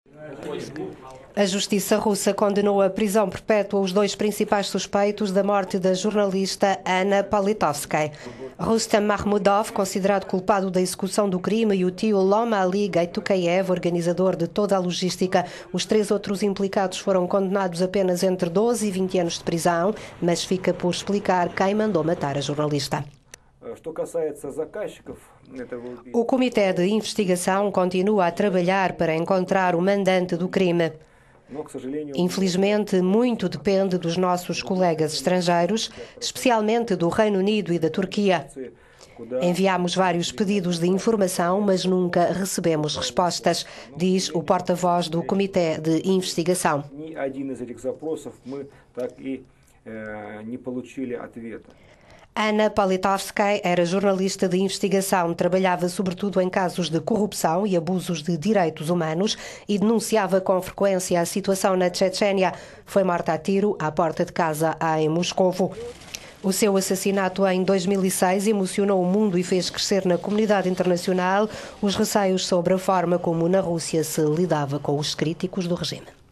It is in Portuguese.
A justiça russa condenou a prisão perpétua os dois principais suspeitos da morte da jornalista Anna Politkovsky. Rustam Makhmudov, considerado culpado da execução do crime, e o tio Loma Ali Gaytukayev, organizador de toda a logística. Os três outros implicados foram condenados apenas entre 12 e 20 anos de prisão, mas fica por explicar quem mandou matar a jornalista. O comitê de investigação continua a trabalhar para encontrar o mandante do crime. Infelizmente, muito depende dos nossos colegas estrangeiros, especialmente do Reino Unido e da Turquia. Enviamos vários pedidos de informação, mas nunca recebemos respostas, diz o porta-voz do Comitê de Investigação. Anna Politkovsky era jornalista de investigação, trabalhava sobretudo em casos de corrupção e abusos de direitos humanos e denunciava com frequência a situação na Chechênia. Foi morta a tiro à porta de casa em Moscovo. O seu assassinato em 2006 emocionou o mundo e fez crescer na comunidade internacional os receios sobre a forma como na Rússia se lidava com os críticos do regime.